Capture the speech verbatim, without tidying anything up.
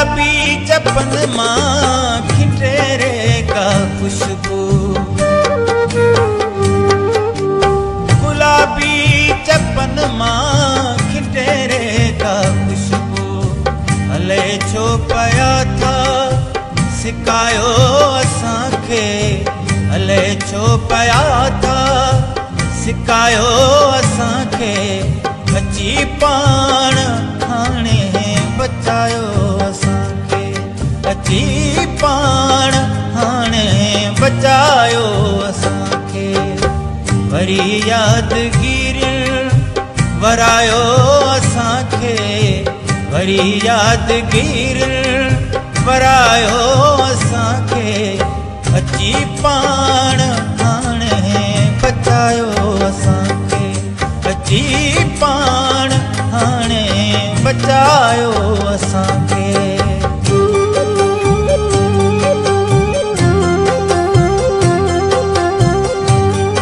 गुलाबी चपन मां खिंटे रे का खुशबू, गुलाबी चपन मां खिंटे रे का खुशबू। हले छो पया था सिकायो असांखे, हले छो पया था सिकायो असांखे। अची पाण हाणे बचायो असांखे, अची पाण हाणे बचायो असांखे। वरी यादगिरी वरायो असांखे, वरी यादगिरी वरायो असांखे। अची पाण हाणे बचायो असांखे, अची पाण हाणे बचायो असांखे।